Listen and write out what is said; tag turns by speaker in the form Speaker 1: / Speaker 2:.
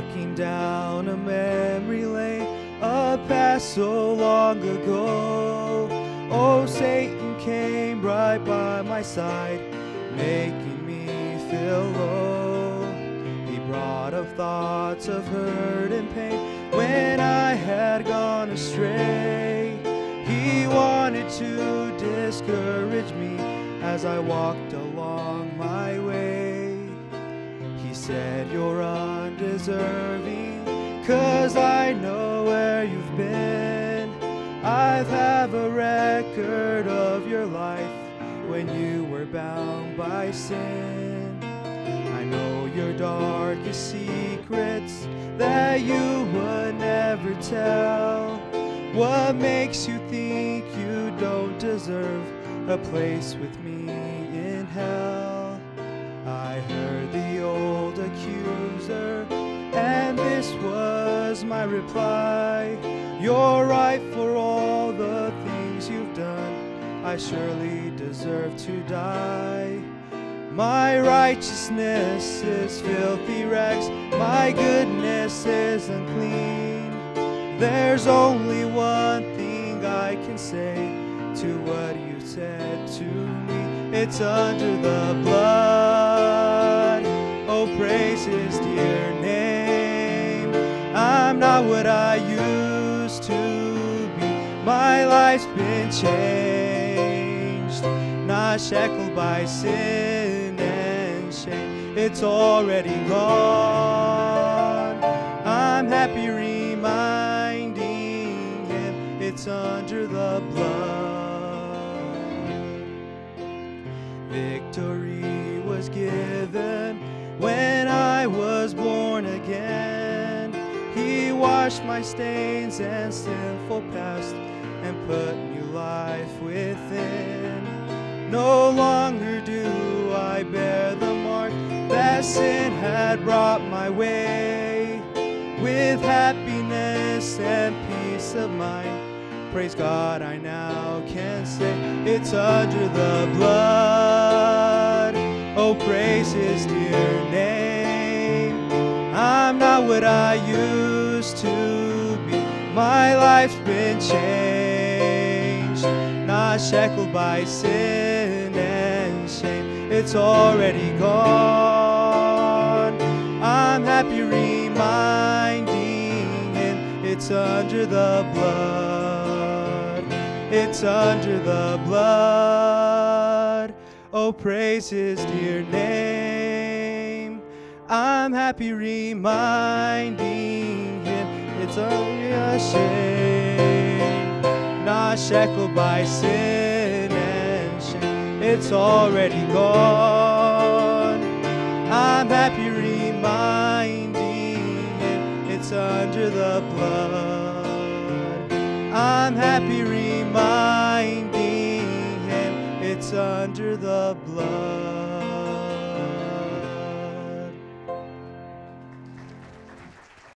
Speaker 1: walking down a memory lane, a past so long ago. Oh, Satan came right by my side, making me feel low. He brought up thoughts of hurt and pain when I had gone astray. He wanted to discourage me as I walked along my way. He said, "You're undeserving, 'cause I know where you've been. I have a record of your life when you were bound by sin. I know your darkest secrets that you would never tell. What makes you think you don't deserve a place with me in hell?" I heard the old accuser, and this was my reply: "You're right for all the things you've done. I surely deserve to die. My righteousness is filthy rags, my goodness is unclean. There's only one thing I can say to what you said to me. It's under the blood. Oh, praise his dear name. I'm not what I used to be. My life's been changed, not shackled by sin and shame. It's already gone. I'm happy reminding him it's under the blood. Victory was given when I was born again. He washed my stains and sinful past and put new life within. No longer do I bear the mark that sin had brought my way. With happiness and peace of mind, praise God, I now can say it's under the blood. Oh, praise his dear name. I'm not what I used to be. My life's been changed, not shackled by sin and shame. It's already gone. I'm happy reminding him it's under the blood. It's under the blood. Oh, praise his dear name. I'm happy reminding him it's only a shame, not shackled by sin and shame. It's already gone. I'm happy reminding him it's under the blood. I'm happy reminding him it's under the blood.